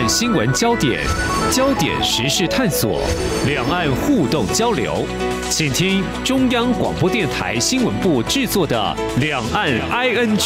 岸新闻焦点，焦点时事探索，两岸互动交流。请听中央广播电台新闻部制作的《两岸 ING》。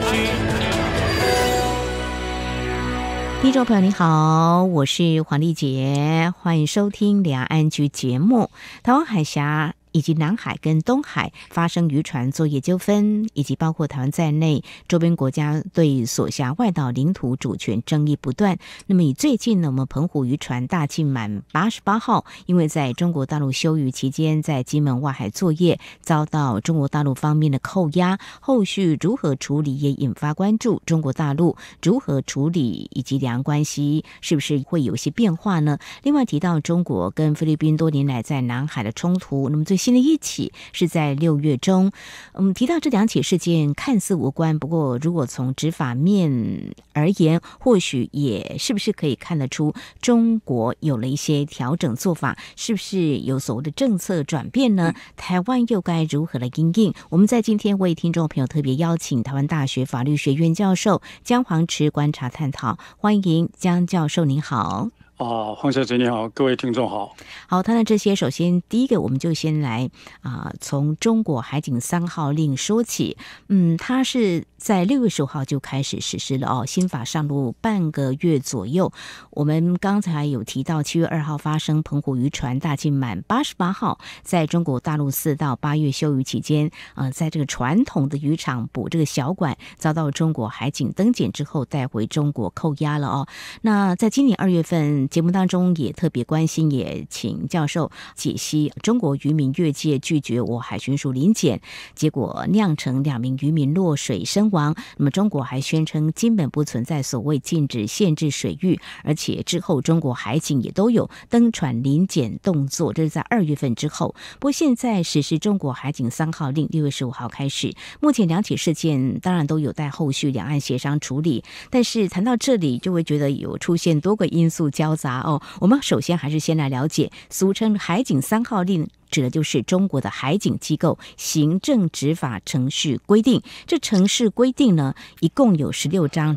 听众朋友你好，我是黄丽杰，欢迎收听两岸局节目。台湾海峡以及南海跟东海发生渔船作业纠纷，以及包括台湾在内周边国家对所辖外岛领土主权争议不断。那么以最近呢，我们澎湖渔船大进满88号，因为在中国大陆休渔期间在金门外海作业，遭到中国大陆方面的扣押，后续如何处理也引发关注。中国大陆如何处理，以及两岸关系是不是会有一些变化呢？另外提到中国跟菲律宾多年来在南海的冲突，那么最新的一起是在6月中，提到这两起事件看似无关，不过如果从执法面而言，或许也是不是可以看得出中国有了一些调整做法，是不是有所谓的政策转变呢？台湾又该如何来因应？我们在今天为听众朋友特别邀请台湾大学法律学院教授江煌池观察探讨，欢迎江教授，您好。 黄小姐你好，各位听众好。 好，谈到这些，首先第一个，我们就先来从中国海警3号令说起。它是在6月15号就开始实施了哦，新法上路半个月左右。我们刚才有提到7月2号发生澎湖渔船大进满88号，在中国大陆4到8月休渔期间，在这个传统的渔场捕这个小管，遭到中国海警登检之后带回中国扣押了哦。那在今年2月份节目当中也特别关心，也请教授解析中国渔民越界拒绝我海巡署临检，结果酿成2名渔民落水身亡。那么中国还宣称根本不存在所谓禁止限制水域，而且之后中国海警也都有登船临检动作，这是在2月份之后。不过现在实施中国海警3号令6月15号开始，目前两起事件当然都有待后续两岸协商处理，但是谈到这里就会觉得有出现多个因素交杂哦。我们首先还是先来了解俗称海警3号令指的就是中国的海警机构行政执法程序规定。这程序规定呢，一共有16章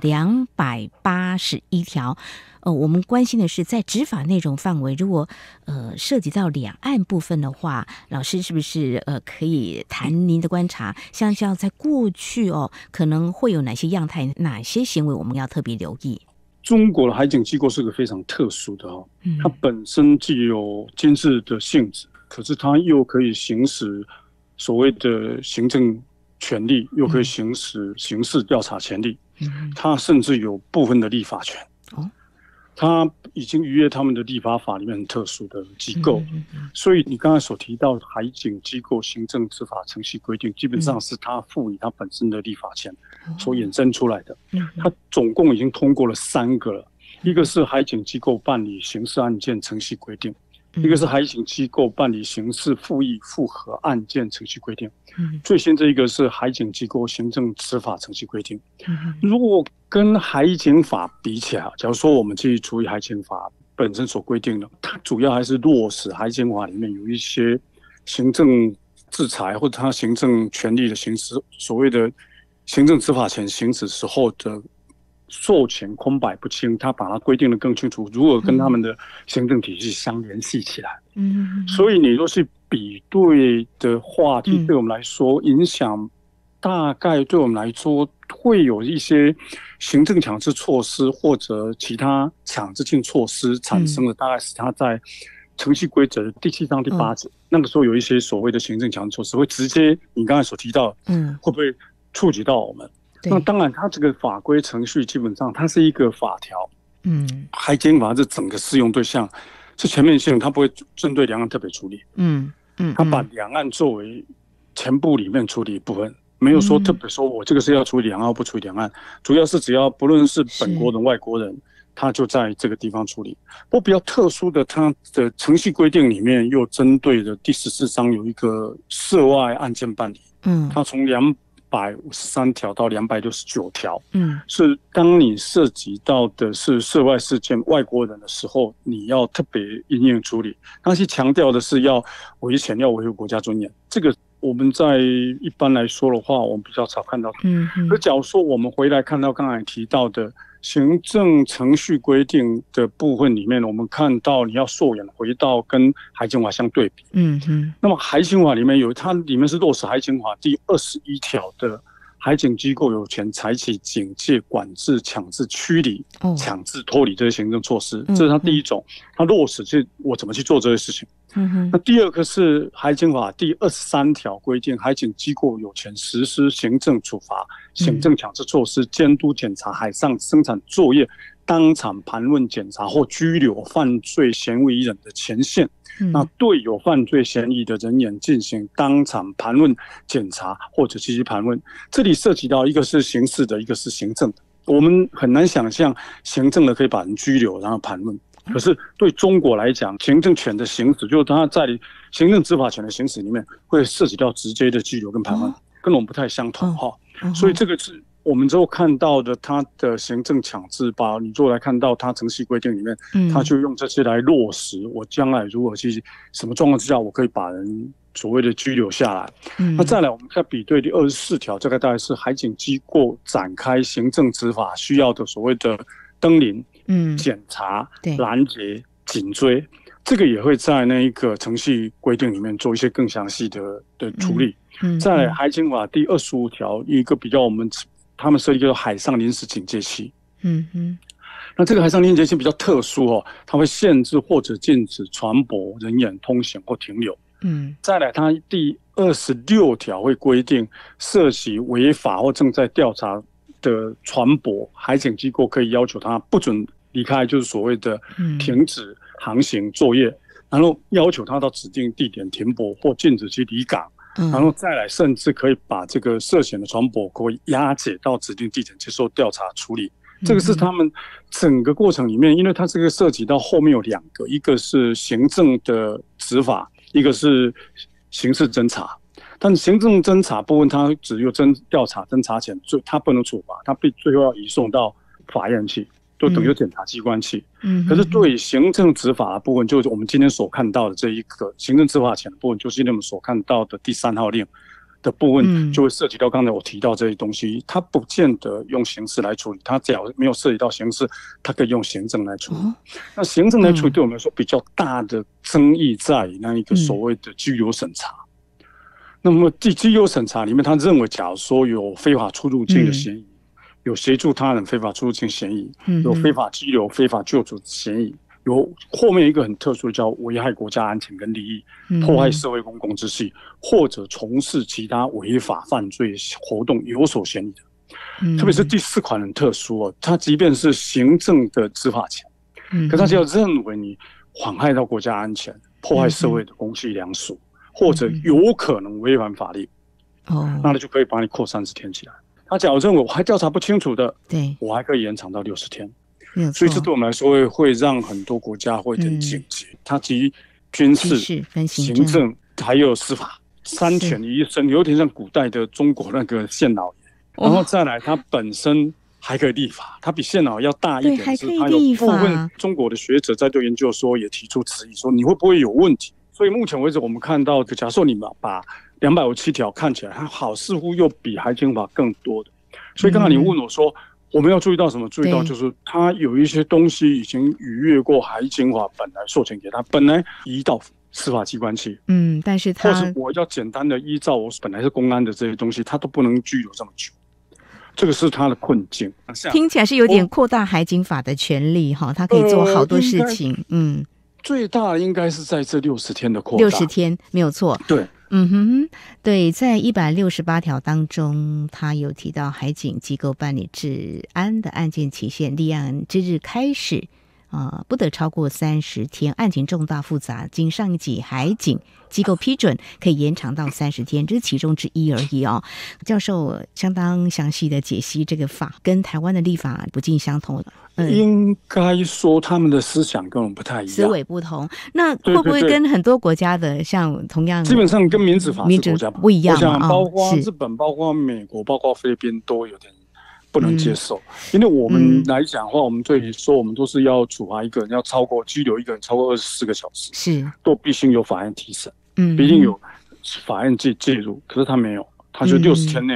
281条。我们关心的是在执法内容范围，如果涉及到两岸部分的话，老师是不是可以谈您的观察，像在过去可能会有哪些样态，哪些行为我们要特别留意？ 中国的海警机构是个非常特殊的它本身既有监视的性质，可是它又可以行使所谓的行政权力，又可以行使刑事调查权力，它甚至有部分的立法权。它已经逾越他们的立法法里面很特殊的机构，所以你刚才所提到的海警机构行政执法程序规定，基本上是它赋予它本身的立法权所衍生出来的。它总共已经通过了3个了，一个是海警机构办理刑事案件程序规定，一个是海警机构办理刑事复议复核案件程序规定，最新这一个是海警机构行政执法程序规定。如果跟海警法比起来，假如说我们去处理海警法本身所规定的，它主要还是落实海警法里面有一些行政制裁或者它行政权力的行使，所谓的行政执法权行使时候的授权空白不清，它把它规定得更清楚，如何跟他们的行政体系相联系起来。所以你若是比对的话，对我们来说影响大概对我们来说会有一些行政强制措施或者其他强制性措施产生的，大概是它在程序规则第7章第8节，那个时候有一些所谓的行政强制措施会直接你刚才所提到会不会触及到我们。那当然它这个法规程序基本上它是一个法条，海警法是整个适用对象是全面性，它不会针对两岸特别处理，它把两岸作为全部里面处理一部分，没有说特别说我这个是要处理两岸不处理两岸，主要是只要不论是本国人外国人，他就在这个地方处理。不过比较特殊的，它的程序规定里面又针对的第14章有一个涉外案件办理，它从253条到269条，是当你涉及到的是涉外事件外国人的时候，你要特别因应处理。它是强调的是要维权，要维护国家尊严，这个我们在一般来说的话，我们比较少看到。可假如说我们回来看到刚才提到的行政程序规定的部分里面，我们看到你要溯源回到跟海警法相对比。那么海警法里面它里面是落实海警法第21条的。海警机构有权采取警戒、管制、强制驱离、强制脱离这些行政措施，这是它第一种。它落实是我怎么去做这些事情。那第二个是海警法第23条规定，海警机构有权实施行政处罚、行政强制措施、监督检查海上生产作业、当场盘问检查或拘留犯罪嫌疑人的前线。那对有犯罪嫌疑的人员进行当场盘问检查或者积极盘问，这里涉及到一个是刑事的，一个是行政的。我们很难想象行政的可以把人拘留然后盘问，可是对中国来讲，行政权的行使，就是它在行政执法权的行使里面，会涉及到直接的拘留跟盘问，跟我们不太相同哈。所以这个是我们之后看到的它的行政强制，把你做来看到它程序规定里面，它就用这些来落实我将来如果去什么状况之下，我可以把人所谓的拘留下来。那再来我们再比对第24条，这个大概是海警机构展开行政执法需要的所谓的登临、检查、拦截、紧追，这个也会在那一个程序规定里面做一些更详细的处理。再来海警法第25条一个比较他们设立一个海上临时警戒区。那这个海上临时警戒区比较特殊它会限制或者禁止船舶人员通行或停留。再来它第26条会规定涉及违法或正在调查的船舶，海警机构可以要求他不准离开，就是所谓的停止航行作业，然后要求他到指定地点停泊或禁止其离港。然后再来甚至可以把这个涉险的船舶可以押解到指定地点接受调查处理。这个是他们整个过程里面，因为它这个涉及到后面有2个，一个是行政的执法，一个是刑事侦查。但行政侦查部分它只有调查侦查前，它不能处罚，它最后要移送到法院去，就等于检察机关去。可是对行政执法的部分，就是我们今天所看到的这一个行政执法权的部分，就是我们所看到的第3号令的部分，就会涉及到刚才我提到这些东西，它不见得用刑事来处理，它只要没有涉及到刑事，它可以用行政来处理。那行政来处理对我们来说比较大的争议在于那一个所谓的居留审查。那么居留审查里面，他认为假如说有非法出入境的嫌疑，有协助他人非法出入境嫌疑，有非法拘留、非法救助嫌疑，有后面一个很特殊的叫危害国家安全跟利益、破坏社会公共秩序，或者从事其他违法犯罪活动有所嫌疑的。特别是第4款很特殊它即便是行政的执法权，可他只要认为你妨害到国家安全、破坏社会的公序良俗，或者有可能违反法律，那他就可以把你扣30天起来。他假如认为我还调查不清楚的，我还可以延长到60天。所以这对我们来说会让很多国家会很警觉，它集军事、行政还有司法3权于一身，有点像古代的中国那个县老爷。然后再来，它本身还可以立法，它比县老爷要大一点，是它有部分中国的学者在做研究说也提出质疑，说你会不会有问题？所以目前为止，我们看到，假设你们把257条看起来，它好似乎又比海警法更多的。所以刚才你问我说，我们要注意到什么？注意到就是它有一些东西已经逾越过海警法本来授权给他，本来移到司法机关去。 但是它或是我要简单的依照我本来是公安的这些东西，它都不能拘留这么久。这个是他的困境。 听起来是有点扩大海警法的权利哈，他可以做好多事情。 最大的应该是在这60天的扩大。 60天没有错。 对。 对，在168条当中，他有提到海警机构办理治安的案件期限，立案之日开始不得超过30天，案情重大复杂，经上一级海警机构批准，可以延长到30天，这是其中之一而已哦。教授相当详细的解析这个法，跟台湾的立法不尽相同。 应该说他们的思想跟我们不太一样， 思维不同。那会不会跟很多国家的像同样， 基本上跟民主法是国家不一样？ 我想包括日本、包括美国、包括菲律宾都有点不能接受。因为我们来讲的话，我们对于说我们都是要处罚一个人，要超过拘留一个人超过24个小时， 是都必须有法院提审，必定有法院介入。可是他没有，他就60天内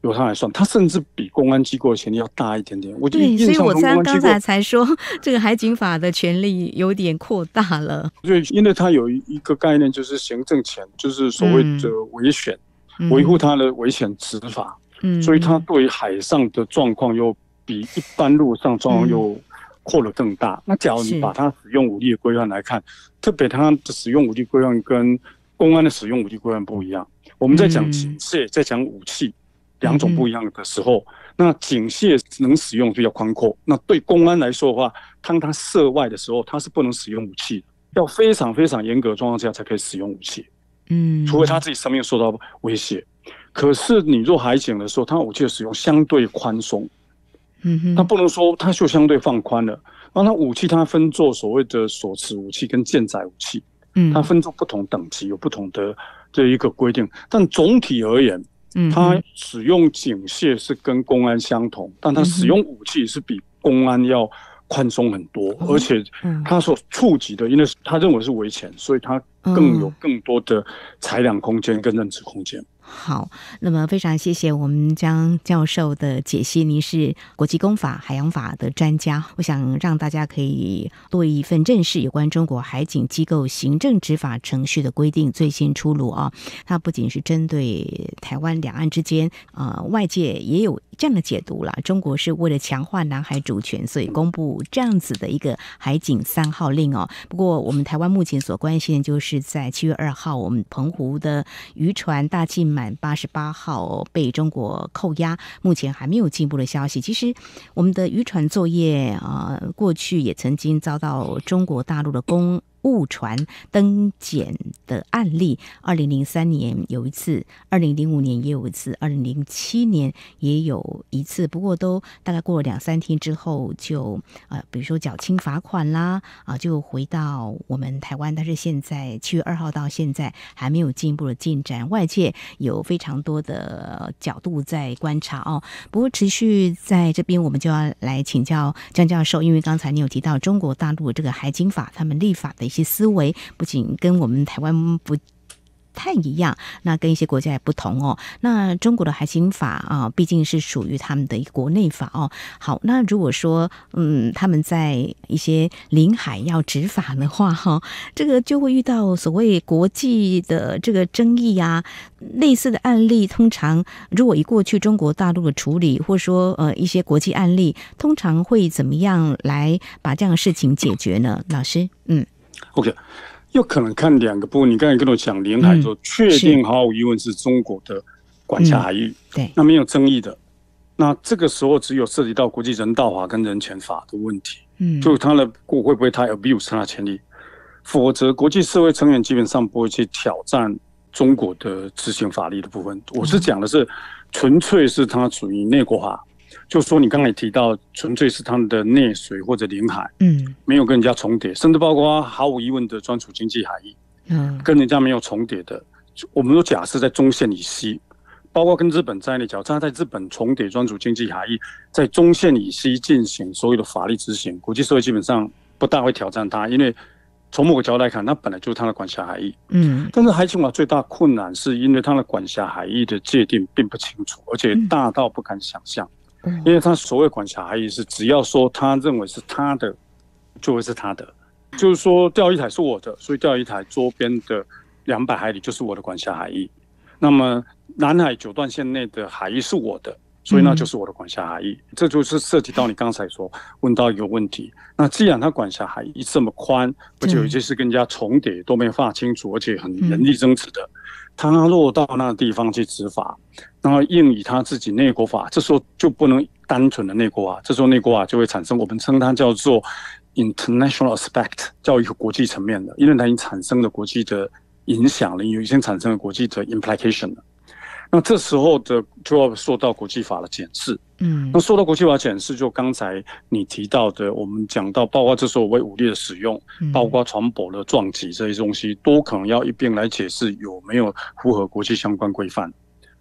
由他来算，他甚至比公安机构的权力要大一点点。我对，所以我刚才才说这个海警法的权力有点扩大了。 对，因为他有一个概念，就是行政权，就是所谓的维权，维护他的维权执法。所以他对海上的状况又比一般陆上状况又扩得更大。那假如你把它使用武力的规范来看，特别它的使用武力规范跟公安的使用武力规范不一样。我们在讲警械，在讲武器，两种不一样的时候，那警械能使用比较宽阔。那对公安来说的话，当他涉外的时候，他是不能使用武器的，要非常非常严格的状况下才可以使用武器。除非他自己生命受到威胁。可是你做海警的时候，他武器的使用相对宽松。他不能说他就相对放宽了。然后他武器它分作所谓的手持武器跟舰载武器，它分作不同等级，有不同的这一个规定。但总体而言，它使用警械是跟公安相同，但它使用武器是比公安要宽松很多，而且他所触及的，因为他认为是维权，所以他更有更多的裁量空间跟认知空间。 好，那么非常谢谢我们江教授的解析。您是国际公法、海洋法的专家，我想让大家可以多一份认识有关中国海警机构行政执法程序的规定最新出炉啊。它不仅是针对台湾两岸之间，外界也有这样的解读啦。中国是为了强化南海主权，所以公布这样子的一个海警3号令哦。不过我们台湾目前所关心的就是在7月2号，我们澎湖的渔船大庆满88号被中国扣押，目前还没有进一步的消息。其实我们的渔船作业过去也曾经遭到中国大陆的公误船登检的案例，2003年有一次，2005年也有一次，2007年也有一次，不过都大概过了2-3天之后就比如说缴清罚款啦，就回到我们台湾。但是现在7月2号到现在还没有进一步的进展，外界有非常多的角度在观察哦。不过持续在这边，我们就要来请教江教授，因为刚才你有提到中国大陆这个海警法，他们立法的一些思维不仅跟我们台湾不太一样，那跟一些国家也不同哦。那中国的海警法毕竟是属于他们的一个国内法哦。好，那如果说他们在一些领海要执法的话这个就会遇到所谓国际的这个争议啊。类似的案例，通常如果以过去中国大陆的处理，或者说一些国际案例，通常会怎么样来把这样的事情解决呢？老师 ，OK。有可能看2个部分，你刚才跟我讲领海说，确定毫无疑问是中国的管辖海域， 对， 那没有争议的。那这个时候只有涉及到国际人道法跟人权法的问题，就他的会不会他 abuse 他的权利，否则国际社会成员基本上不会去挑战中国的执行法律的部分。我是讲的是纯粹是它属于内国法。就说你刚才提到，纯粹是他们的内水或者领海，没有跟人家重叠，甚至包括毫无疑问的专属经济海域，跟人家没有重叠的，我们都假设在中线以西，包括跟日本在内，假设在日本重叠专属经济海域，在中线以西进行所有的法律执行，国际社会基本上不大会挑战它，因为从某个角度来看，它本来就是它的管辖海域。但是海警法最大困难是因为它的管辖海域的界定并不清楚，而且大到不敢想象。因为他所谓管辖海域是，只要说他认为是他的，就会是他的。就是说，钓鱼台是我的，所以钓鱼台周边的200海里就是我的管辖海域。那么南海9段线内的海域是我的，所以那就是我的管辖海域。这就是涉及到你刚才说问到一个问题。那既然他管辖海域这么宽，而且有些是跟人家重叠都没有划清楚，而且很人力争执的。他落到那个地方去执法，然后应以他自己内国法，这时候就不能单纯的内国法，这时候内国法就会产生我们称它叫做 international aspect， 叫一个国际层面的，因为它已经产生了国际的影响了，已经产生了国际的 implication 了。那这时候的就要受到国际法的检视。那受到国际法检视，就刚才你提到的，我们讲到，包括这时候为武力的使用，包括船舶的撞击这些东西，都可能要一并来解释有没有符合国际相关规范。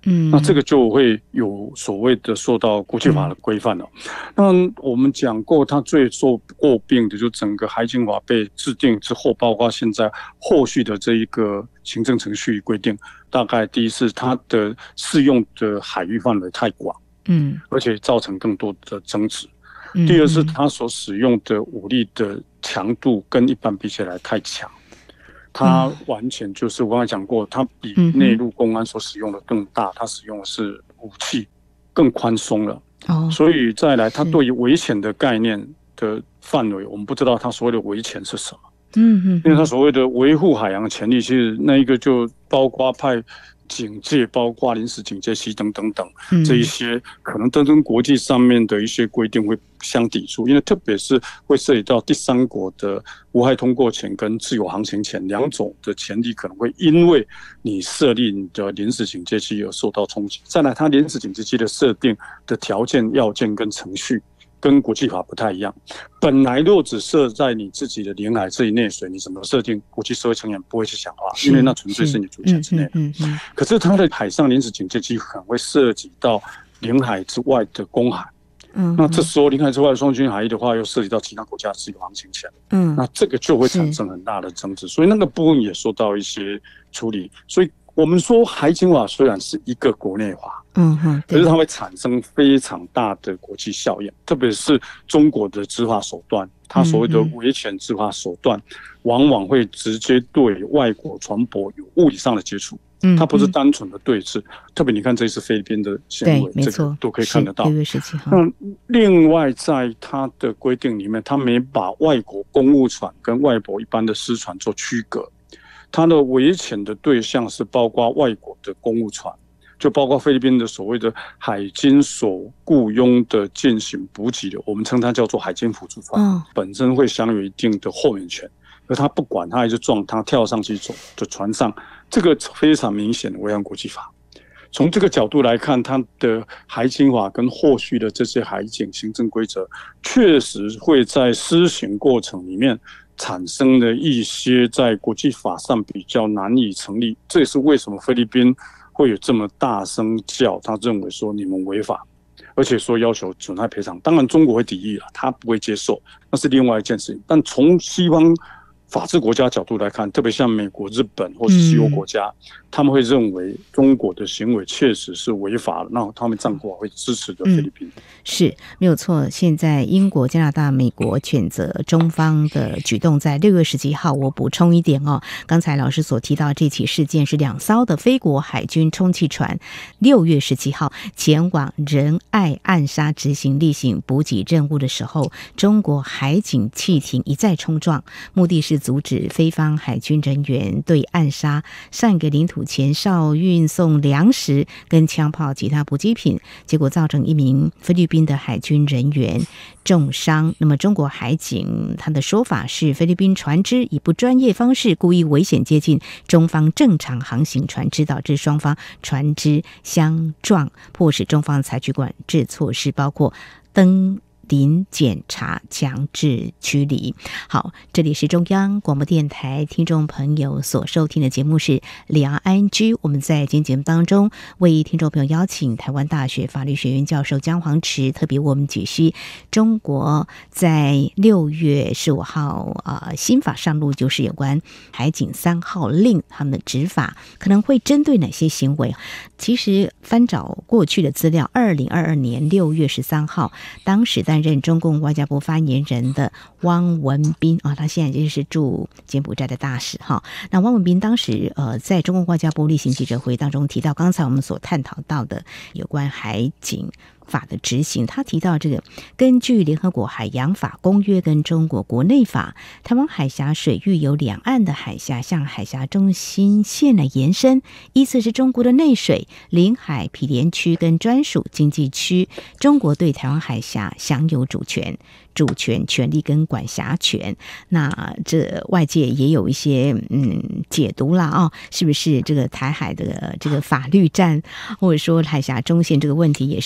那这个就会有所谓的受到国际法的规范了。那我们讲过，它最受诟病的就整个海警法被制定之后，包括现在后续的这一个行政程序规定，大概第一是它的适用的海域范围太广，而且造成更多的争执。第二是它所使用的武力的强度跟一般比起来太强。它完全就是我刚才讲过，它比内陆公安所使用的更大，它使用的是武器更宽松了。所以再来，它对于危险的概念的范围，我们不知道它所谓的危险是什么。因为它所谓的维护海洋潜力，其实那一个就包括派警戒，包括临时警戒熄灯等等，这一些可能都跟国际上面的一些规定会相抵触，因为特别是会涉及到第三国的无害通过权跟自由航行权两种的权利，可能会因为你设立你的临时警戒区而受到冲击。再来，它临时警戒区的设定的条件、要件跟程序跟国际法不太一样。本来若只设在你自己的领海这一内水，你怎么设定，国际社会成员不会去讲话，因为那纯粹是你主权之内的。可是它的海上临时警戒区可能会涉及到领海之外的公海。那这时候领海之外的双军海域的话，又涉及到其他国家自由航行权。那这个就会产生很大的争执，所以那个部分也受到一些处理。所以我们说海警法虽然是一个国内法，可是它会产生非常大的国际效应，特别是中国的执法手段，它所谓的维权执法手段，往往会直接对外国船舶有物理上的接触。它不是单纯的对峙，特别你看这一次菲律宾的行为，这个都可以看得到。 6月17号。 那另外在它的规定里面，它没把外国公务船跟外国一般的私船做区隔。它的维权的对象是包括外国的公务船，就包括菲律宾的所谓的海军所雇佣的进行补给的，我们称它叫做海军辅助船，本身会享有一定的豁免权。而他不管，他还是撞他跳上去走的船上，这个非常明显的违反国际法。从这个角度来看，他的海警法跟后续的这些海警行政规则，确实会在施行过程里面产生了一些在国际法上比较难以成立。这也是为什么菲律宾会有这么大声叫，他认为说你们违法，而且说要求损害赔偿。当然中国会抵议了，他不会接受，那是另外一件事情。但从西方法治国家角度来看，特别像美国、日本或是西欧国家，他们会认为中国的行为确实是违法的，那他们这样的话会支持的菲律宾。 是没有错。现在英国、加拿大、美国谴责中方的举动，在6月17号，我补充一点哦，刚才老师所提到这起事件是2艘的菲国海军充气船6月17号前往仁爱暗沙执行例行补给任务的时候，中国海警汽艇一再冲撞，目的是阻止菲方海军人员对暗沙上一个领土前哨运送粮食跟枪炮其他补给品，结果造成一名菲律宾的海军人员重伤。那么中国海警他的说法是，菲律宾船只以不专业方式故意危险接近中方正常航行船只，导致双方船只相撞，迫使中方采取管制措施，包括登临检查、强制驱离。好，这里是中央广播电台听众朋友所收听的节目是两岸ING。我们在今天节目当中为听众朋友邀请台湾大学法律学院教授姜煌池，特别为我们解析中国在6月15号新法上路，就是有关海警3号令他们的执法可能会针对哪些行为。其实翻找过去的资料，2022年6月13号，当时担任中共外交部发言人的汪文斌他现在就是驻柬埔寨的大使哈。那汪文斌当时在中共外交部例行记者会当中提到，刚才我们所探讨到的有关海警法的执行，他提到这个根据联合国海洋法公约跟中国国内法，台湾海峡水域由两岸的海峡向海峡中心线来延伸，依次是中国的内水、领海、毗连区跟专属经济区，中国对台湾海峡享有主权、权利跟管辖权。那这外界也有一些解读啦是不是这个台海的这个法律战，或者说海峡中线这个问题，也是我们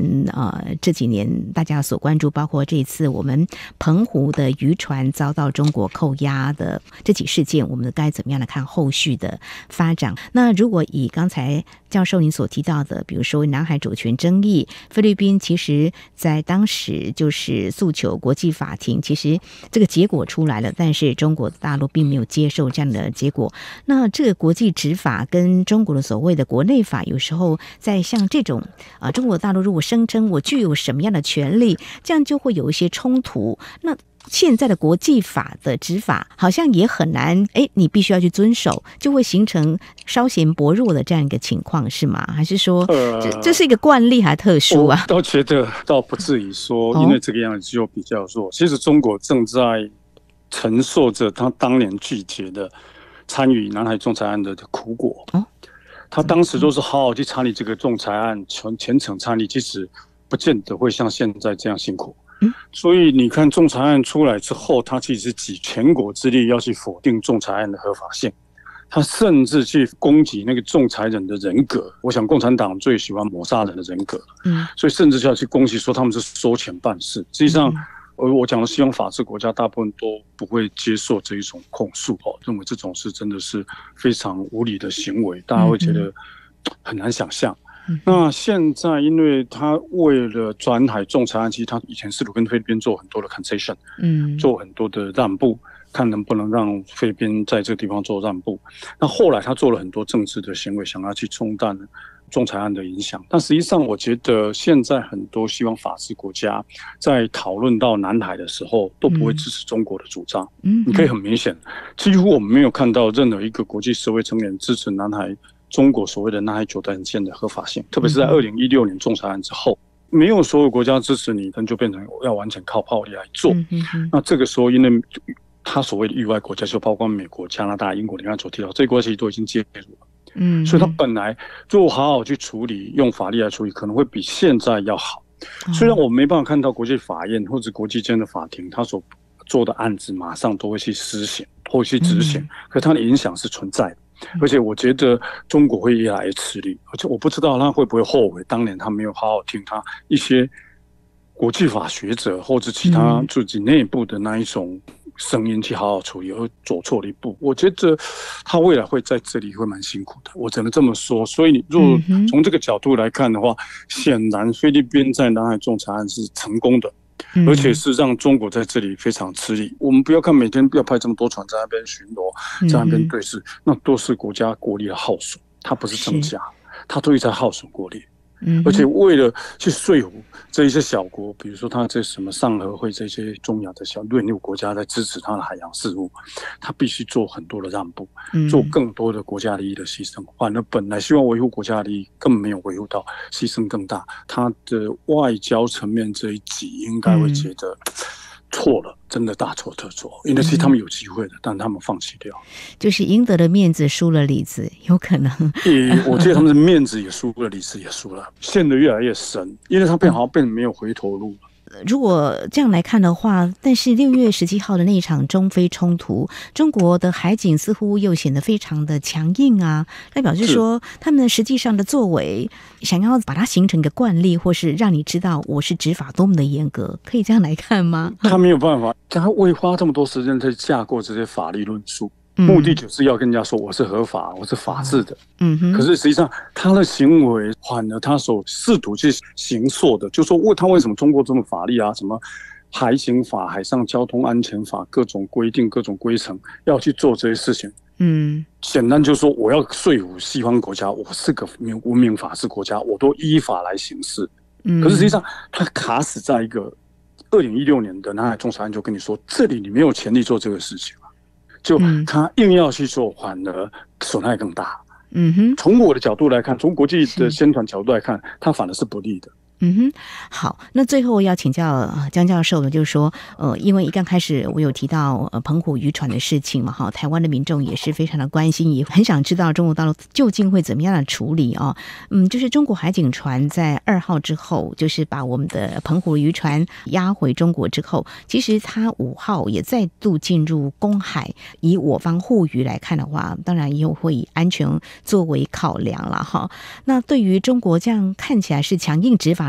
们这几年大家所关注，包括这一次我们澎湖的渔船遭到中国扣押的这起事件，我们该怎么样来看后续的发展？那如果以刚才教授您所提到的，比如说南海主权争议，菲律宾其实在当时就是诉求国际法庭，其实这个结果出来了，但是中国大陆并没有接受这样的结果。那这个国际执法跟中国的所谓的国内法，有时候在像这种中国大陆如果声称我具有什么样的权利，这样就会有一些冲突。那现在的国际法的执法好像也很难，你必须要去遵守，就会形成稍显薄弱的这样一个情况，是吗？还是说这是一个惯例还特殊啊？ 我倒觉得倒不至于说因为这个样子就比较弱。其实中国正在承受着他当年拒绝的参与南海仲裁案的苦果。他当时都是好好去参与这个仲裁案，全程参与，其实不见得会像现在这样辛苦。所以你看仲裁案出来之后，他其实挤全国之力要去否定仲裁案的合法性，他甚至去攻击那个仲裁人的人格。我想共产党最喜欢抹杀人的人格，所以甚至就要去攻击说他们是收钱办事。实际上我讲的西方法治国家大部分都不会接受这一种控诉，认为这种是真的是非常无理的行为，大家会觉得很难想象。那现在因为他为了转海仲裁案，其实他以前试图跟菲律宾做很多的 concession， 做很多的让步，看能不能让菲律宾在这个地方做让步。那后来他做了很多政治的行为，想要去冲淡仲裁案的影响。但实际上我觉得现在很多西方法治国家在讨论到南海的时候都不会支持中国的主张。你可以很明显，几乎我们没有看到任何一个国际社会成员支持南海中国所谓的南海九段线的合法性，特别是在2016年仲裁案之后，没有所有国家支持你，那就变成要完全靠炮力来做。那这个时候因为他所谓的域外国家就包括美国、加拿大、英国，你刚才所提到这些国家其实都已经介入了。所以他本来如果好好去处理，用法律来处理，可能会比现在要好。虽然我们没办法看到国际法院或者国际间的法庭他所做的案子马上都会去施行或去执行，可它的影响是存在的。而且我觉得中国会越来越吃力，而且我不知道他会不会后悔当年他没有好好听他一些国际法学者或者其他自己内部的那一种声音去好好处理，而走错了一步。我觉得他未来会在这里会蛮辛苦的，我只能这么说。所以你如果从这个角度来看的话，显然菲律宾在南海仲裁案是成功的，而且是让中国在这里非常吃力。我们不要看每天要派这么多船在那边巡逻，在那边对峙，那都是国家国力的耗损，它不是增加，它都在耗损国力。而且为了去说服这一些小国，比如说他这什么上合会这些中亚的小内陆国家在支持他的海洋事务，他必须做很多的让步，做更多的国家利益的牺牲。反而本来希望维护国家利益，根本没有维护到，牺牲更大。他的外交层面这一集应该会觉得错了，真的大错特错，因为其实他们有机会的，但他们放弃掉， 就是赢得了面子，输了里子，有可能。 我觉得他们的面子也输了，里子也输了，陷得越来越深，因为他好像变得没有回头路了。 如果这样来看的话，但是6月17号的那一场中菲冲突，中国的海警似乎又显得非常的强硬啊，那表示说他们实际上的作为想要把它形成一个惯例，或是让你知道我是执法多么的严格，可以这样来看吗？ 他没有办法，他会花这么多时间在架构这些法律论述，目的就是要跟人家说我是合法，我是法治的。可是实际上他的行为反而他所试图去行塑的，就是说他为什么中国这么法律啊，什么海警法、海上交通安全法，各种规定、各种规程要去做这些事情。简单就是说我要说服西方国家，我是个文明法治国家，我都依法来行事。可是实际上他卡死在一个2016年的南海仲裁案，就跟你说这里你没有权利做这个事情，就他硬要去做，反而损害更大。从我的角度来看，从国际的宣传角度来看，他反而是不利的。 好，那最后要请教江教授呢，就是说，因为刚开始我有提到澎湖渔船的事情嘛，哈，台湾的民众也是非常的关心，也很想知道中国大陆究竟会怎么样的处理啊。就是中国海警船在2号之后，就是把我们的澎湖渔船押回中国之后，其实它5号也再度进入公海，以我方护渔来看的话，当然又会以安全作为考量了哈。那对于中国这样看起来是强硬执法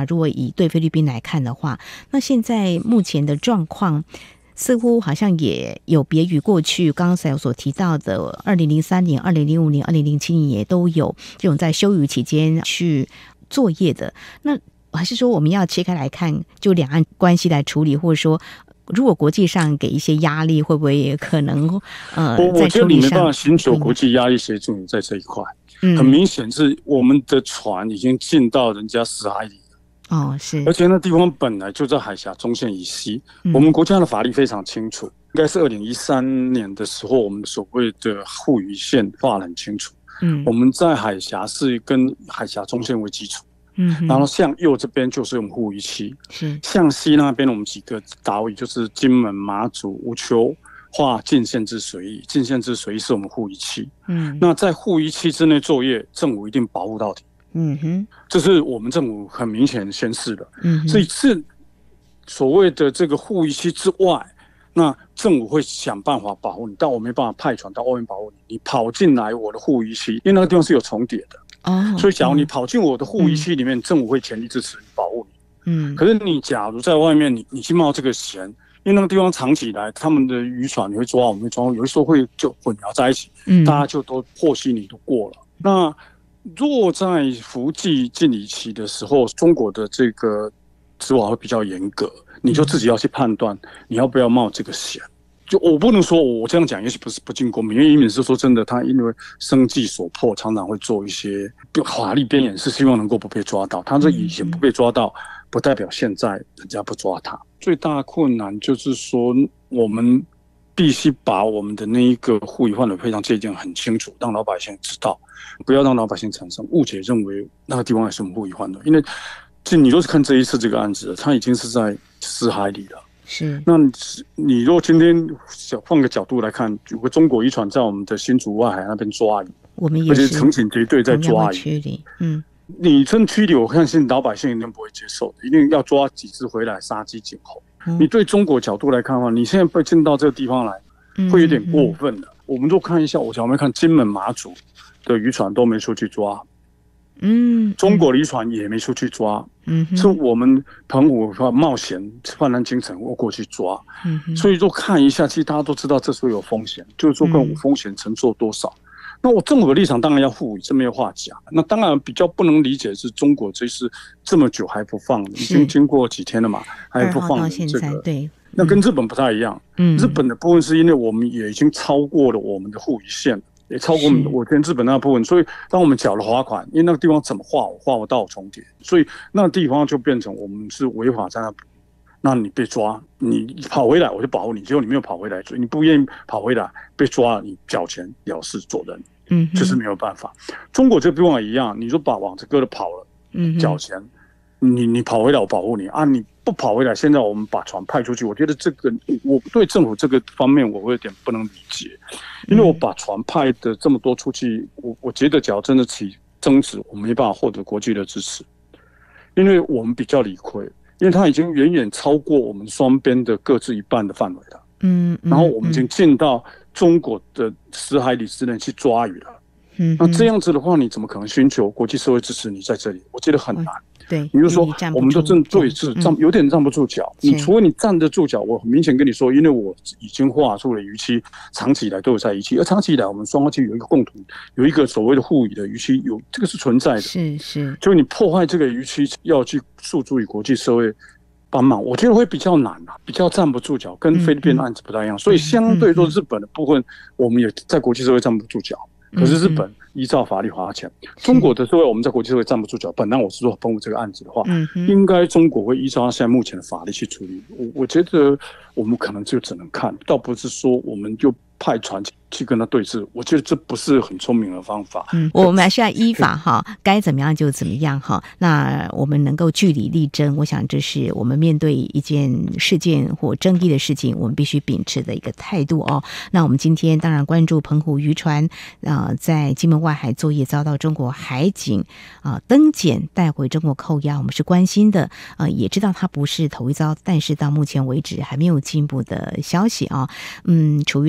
如果以对菲律宾来看的话，那现在目前的状况似乎好像也有别于过去刚才所提到的2003年、2005年、2007年也都有这种在休渔期间去作业的。那还是说我们要切开来看，就两岸关系来处理，或者说如果国际上给一些压力，会不会也可能我觉得你没办法寻求国际压力协助你在这一块。很明显是我们的船已经进到人家10海里了，是，而且那地方本来就在海峡中线以西，我们国家的法律非常清楚，应该是2013年的时候，我们所谓的护渔线画得很清楚，我们在海峡是跟海峡中线为基础，然后向右这边就是我们护渔区，向西那边我们几个岛屿就是金门、马祖、乌丘。划禁限制水域，禁限制水域是我们护渔区。那在护渔区之内作业，政府一定保护到底。这是我们政府很明显宣示的。所以是所谓的这个护渔区之外，那政府会想办法保护你，但我没办法派船到外面保护你。你跑进来我的护渔区，因为那个地方是有重叠的。所以假如你跑进我的护渔区里面，政府会全力支持你保护你。可是你假如在外面，你去冒这个险。因为那个地方长期以来，他们的渔船你会抓，我们会抓，有的时候会就混淆在一起，大家就都和稀泥都过了。那若在伏季禁渔期的时候，中国的这个执法会比较严格，你就自己要去判断你要不要冒这个险。就我不能说我这样讲，也许不是不尽公平，因为渔民是说真的，他因为生计所迫，常常会做一些法律边缘，是希望能够不被抓到。他这以前不被抓到，不代表现在人家不抓他。最大的困难就是说，我们必须把我们的那一个护渔范围非常界定很清楚，让老百姓知道，不要让老百姓产生误解，认为那个地方也是我们护渔范围。因为你若是看这一次这个案子，它已经是在10海里了。那你如果今天换个角度来看，有个中国渔船在我们的新竹外海那边抓鱼，我们也是而且成群结队在抓鱼。你真驱离，我看现在老百姓一定不会接受的，一定要抓几只回来杀鸡儆猴。你对中国角度来看的话，你现在被进到这个地方来，会有点过分的。我们就看一下，我们看金门、马祖的渔船都没出去抓，中国的渔船也没出去抓，是我们澎湖冒险泛滥京城我过去抓，所以就看一下，其实大家都知道这时候有风险，就是说跟我风险承受多少。那我政府的立场当然要护渔，这没有话讲。那当然比较不能理解是中国这次这么久还不放，已经经过几天了嘛，还不放这个。对，那跟日本不太一样。日本的部分是因为我们也已经超过了我们的护渔线，也超过我跟日本那个部分，所以当我们缴了罚款，因为那个地方怎么划我划不到重叠，所以那个地方就变成我们是违法在那。那你被抓，你跑回来我就保护你，结果你没有跑回来，所以你不愿意跑回来被抓了，你缴钱了事做人，这是没有办法。中国这个地方也一样，你说把网子割了跑了，缴钱，你跑回来我保护你啊，你不跑回来，现在我们把船派出去，我觉得这个我对政府这个方面我会有点不能理解，因为我把船派的这么多出去，我觉得只要真的起争执，我没办法获得国际的支持，因为我们比较理亏。因为它已经远远超过我们双边的各自一半的范围了，然后我们已经进到中国的10海里之内去抓鱼了，那这样子的话，你怎么可能寻求国际社会支持你在这里？我觉得很难。对，你就说我们就对是有点站不住脚。你除非你站得住脚，我很明显跟你说，因为我已经划出了渔期，长期以来都有在渔期，而长期以来我们双方其实有一个共同，有一个所谓的护渔的渔期，有这个是存在的。是，就是你破坏这个渔期，要去诉诸于国际社会帮忙，我觉得会比较难啊，比较站不住脚，跟菲律宾的案子不太一样。所以相对说日本的部分，我们也在国际社会站不住脚。可是日本依照法律罚钱，中国的社会我们在国际社会站不住脚。本来我是说澎湖这个案子的话，应该中国会依照现在目前的法律去处理。我觉得我们可能就只能看，倒不是说我们就派船去跟他对峙。我觉得这不是很聪明的方法。 我们还是要依法哈，该怎么样就怎么样哈。那我们能够据理力争，我想这是我们面对一件事件或争议的事情，我们必须秉持的一个态度哦。那我们今天当然关注澎湖渔船在金门外海作业遭到中国海警登检带回中国扣押，我们是关心的，也知道它不是头一遭，但是到目前为止还没有进一步的消息啊。处于当前的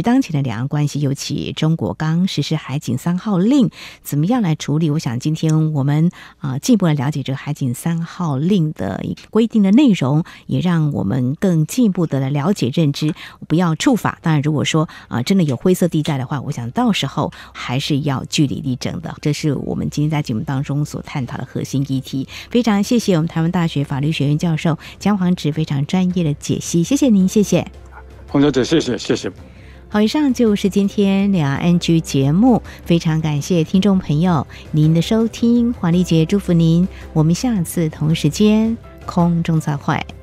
两岸关系，尤其中国刚实施海警3号令，怎么样来处理？我想今天我们进一步来了解这个海警3号令的规定的内容，也让我们更进一步的来了解认知，不要触法。当然，如果说真的有灰色地带的话，我想到时候还是要据理力争的。这是我们今天在节目当中所探讨的核心议题。非常谢谢我们台湾大学法律学院教授姜煌植非常专业的解析，谢谢您，谢谢洪小姐，谢谢。 好，以上就是今天两岸NG节目，非常感谢听众朋友您的收听，黄丽姐祝福您，我们下次同时间空中再会。